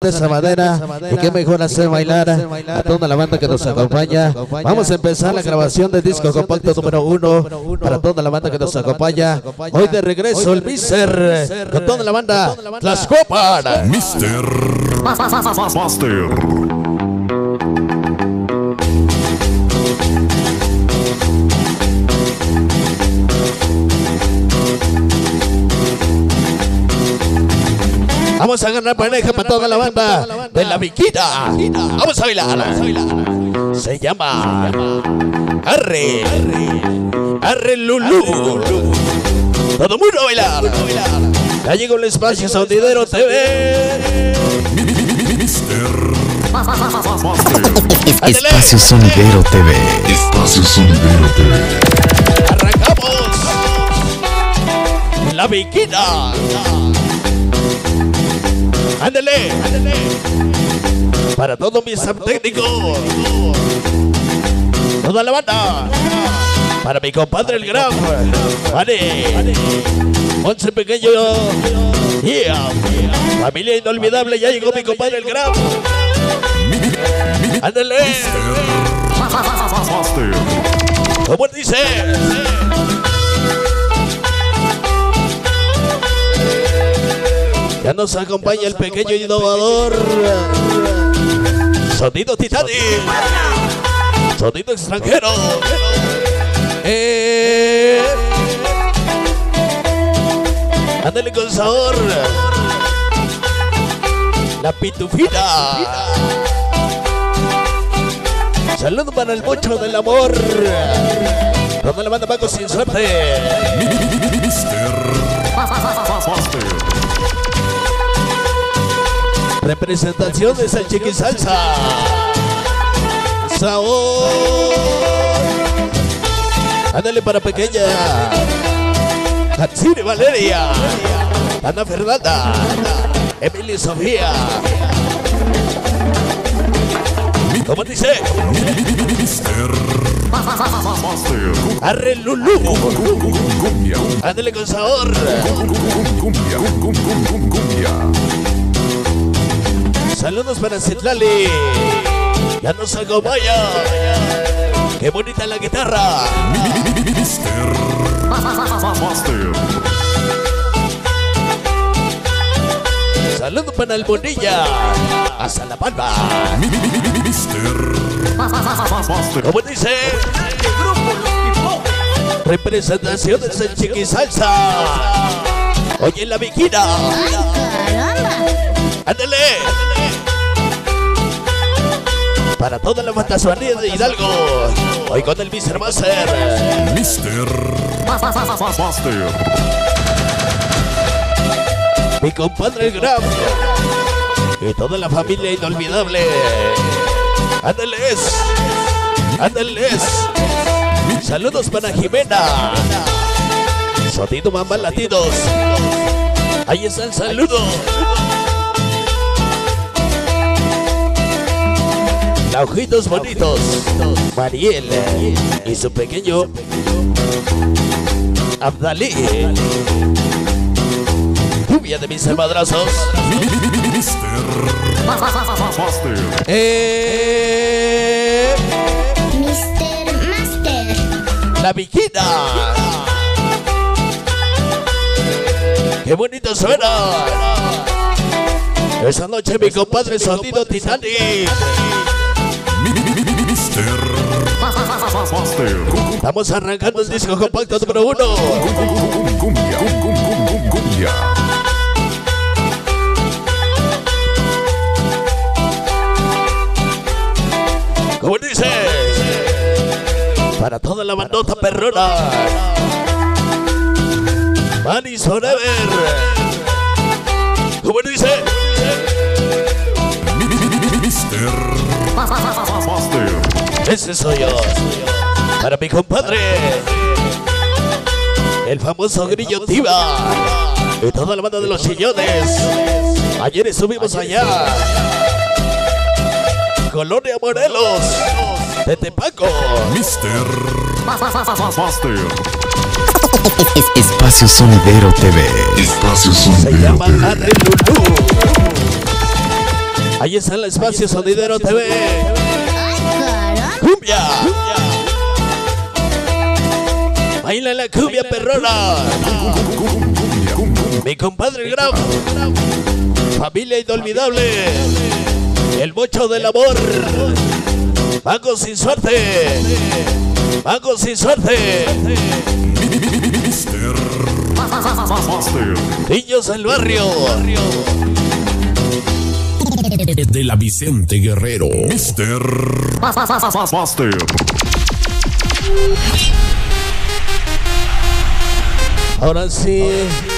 de esa manera, y qué mejor hacer bailar a toda la banda que nos acompaña. Vamos a empezar la grabación del disco compacto número 1 para toda la banda que nos acompaña. Hoy de regreso el Mister con toda la banda Tlaxcopan. Mister Master. Vamos a ganar pareja para toda la banda de La Viquita. Vamos a bailar. Se llama Arre Lulú. Todo mundo a bailar. Ya llegó el espacio Sonidero TV. Espacio Sonidero TV. Espacio Sonidero TV. Arrancamos. La Viquita. Ándale, para todos mis técnicos, toda la banda, para mi compadre el Gran, vale, Once Pequeño, familia inolvidable, ya llegó mi compadre el Gran, ándale, ¿cómo dice? Ya nos acompaña el pequeño innovador Sonido Titanic, sonido extranjero. Ándale con sabor. La Pitufina. Saludos para el Mocho del Amor. Toda la banda Paco sin suerte. Representación de Salchiqui Salsa. Sabor. Ándale para pequeña Hatsiri Valeria, Ana Fernanda, Emily Sofía. ¿Cómo dice? Arre Lulú. Ándale con sabor. Saludos para Citlali. Ya nos acompaña. Qué bonita la guitarra. Saludos para el Bonilla. Hasta La Palma. ¿Cómo dice? Representación de Salchiqui Salsa. Oye la Viquita. Ándale. Para toda la fantasía de Hidalgo. Hoy con el Mister Master. Mister Master. Mi compadre el Gran. Y toda la familia inolvidable. Ándales. Ándales. Saludos para Jimena. Sonido Mamá Latidos. Ahí está el saludo. La Ojitos Bonitos, Mariel y su pequeño Abdalí. Lluvia de mis madrazos. Mister Master. Mister Master. La Viquita. Qué bonito suena. Esa noche mi compadre Sonido Titanic. Estamos arrancando el disco compacto número 1. ¿Cómo dice? Para toda la bandota perrona. Manny Forever. ¿Cómo dice? Ese soy yo. Para mi compadre el famoso Grillo Tiva y toda la banda de los Chillones. Ayer estuvimos allá, Colonia Morelos de Tepaco. Mister Master. Espacio Sonidero TV. Espacio Se Sonidero llama TV. Arre Lulú. Ahí está el espacio Sonidero TV. Caramba. ¡Cumbia! Baila la cumbia perrona. Mi compadre el Graf. Familia inolvidable. El bocho del amor. Mago sin suerte. Mago sin suerte. Mister Master. Niños del barrio. De la Vicente Guerrero. Mister Master. Ahora sí.